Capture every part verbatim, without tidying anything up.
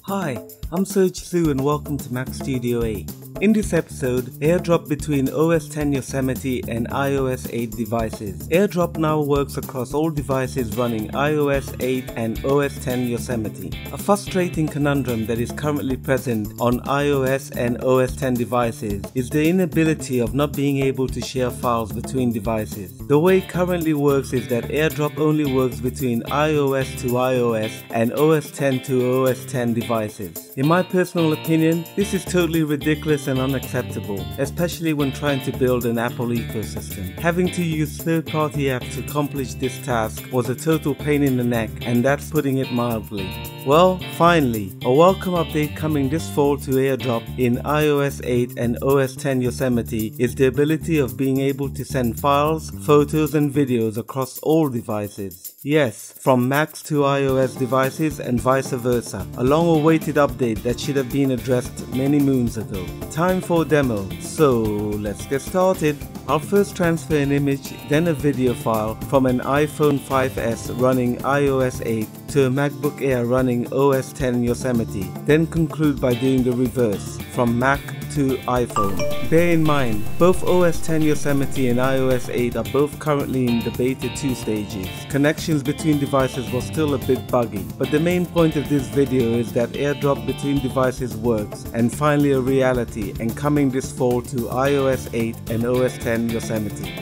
Hi, I'm Serge Su and welcome to macStudioA. In this episode, AirDrop between O S X Yosemite and i O S eight devices. AirDrop now works across all devices running i O S eight and O S X Yosemite. A frustrating conundrum that is currently present on iOS and O S X devices is the inability of not being able to share files between devices. The way it currently works is that AirDrop only works between iOS to iOS and O S X to O S X devices. In my personal opinion, this is totally ridiculous and unacceptable, especially when trying to build an Apple ecosystem. Having to use third-party apps to accomplish this task was a total pain in the neck, and that's putting it mildly. Well, finally, a welcome update coming this fall to AirDrop in i O S eight and O S X Yosemite is the ability of being able to send files, photos and videos across all devices. Yes, from Macs to iOS devices and vice versa, a long-awaited update that should have been addressed many moons ago. Time for a demo, so let's get started. I'll first transfer an image, then a video file from an iPhone five S running i O S eight to a MacBook Air running O S X Yosemite, then conclude by doing the reverse, from Mac to iPhone. Bear in mind, both O S X Yosemite and i O S eight are both currently in the beta two stages. Connections between devices was still a bit buggy, but the main point of this video is that AirDrop between devices works and finally a reality and coming this fall to i O S eight and O S X Yosemite.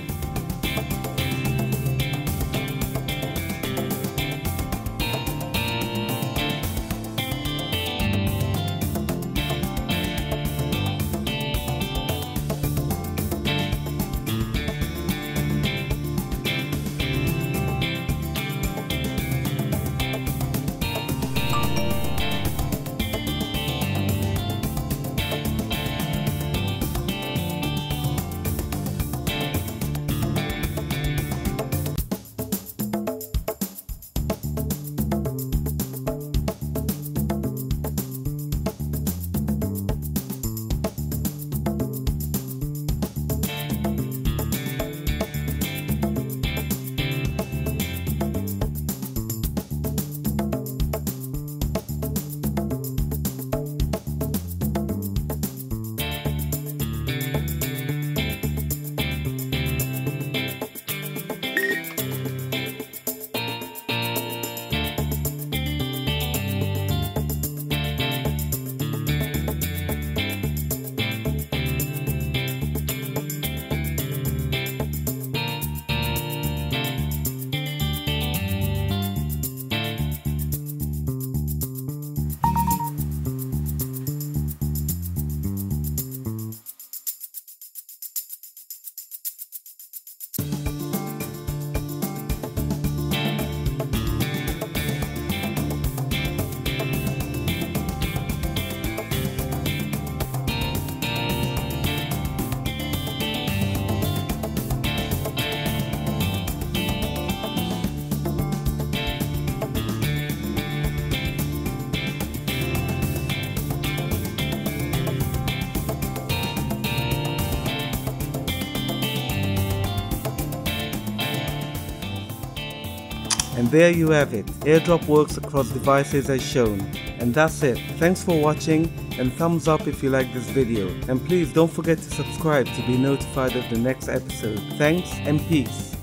And there you have it, AirDrop works across devices as shown. And that's it. Thanks for watching and thumbs up if you like this video. And please don't forget to subscribe to be notified of the next episode. Thanks and peace.